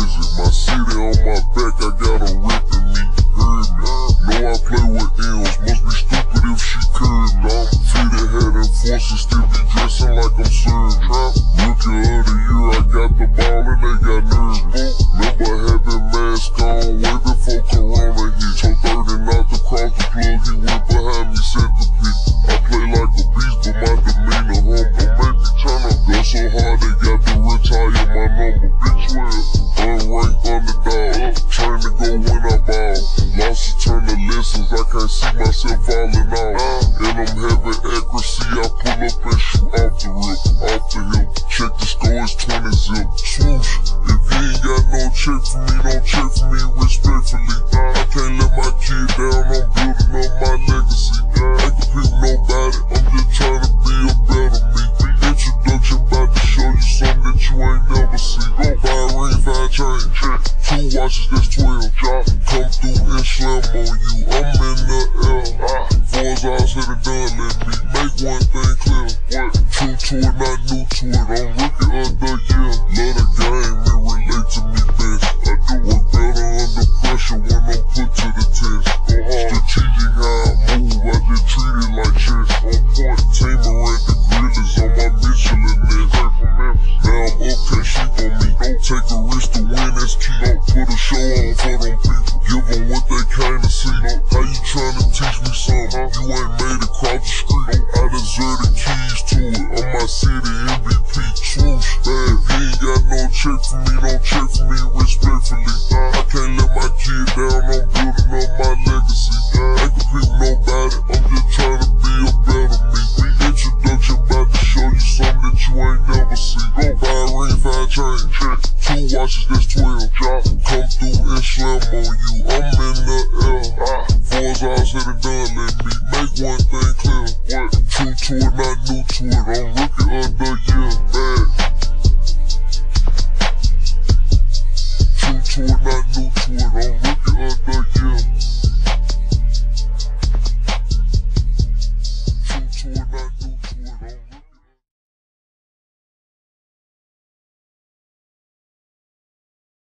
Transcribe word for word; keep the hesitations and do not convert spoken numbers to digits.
crazy. My city on my back, I got her ripping me. Heard me. Know I play with M's, must be stupid if she curved me. I'm fitted, had enforcers, still be dressing like I'm served. Rookie of the year, I got the ball and they got nervous. Remember having mask on way before Corona hit. Told thirty not to cross the plug, he went behind me, set the pick. I play like a beast, but my demeanor humble. Make me turn up, go so hard they got to retire my number. Bitch, well, unranked underdog, trained to go when I ball. Lost to turn the lessons, I can't see myself falling off. And I'm having accuracy, I pull up and shoot off the rip, off the hip. Check the score, it's twenty zip. Swoosh, if you ain't got no check for me, don't check for me respectfully. I can't let my kid down, I'm building up my legacy. Ain't compete with nobody, I'm just trying to be a better me. Introduction about to show you something that you ain't never seen. Buy a ring, five chain, check. Two watches, that's twelve. Come through and slam on you, I'm in the air. Before it's all said and done, let me make one thing clear. True to it, not new to it, I'm rookie of the year. Love the game, it relate to me best. I do work better under pressure when I'm put to the test. Strategic how I move, I just treat it like chess. On point, team around the grillers on my Michelin nest. Now I'm up, can't sheep on me. Don't take a risk to win, that's key. Don't put a show on for them people. Give them what they came to see. How you tryna teach me something? You ain't made it cross the street. I deserve the keys to it. I'm my city M V P. Swoosh, bad. If you ain't got no check for me, don't check for me respectfully. I can't let my kid down, I'm building up my legacy. Ain't compete with nobody, I'm just trying to be a better me. Introduction about to show you something that you ain't never seen. Buy a ring, five chain, check. Two watches, that's twelve. Come through and slam on you, I'm in the air. Before it's all said and done, let me make one thing clear. True to it, not new to it, I'm rookie of the year.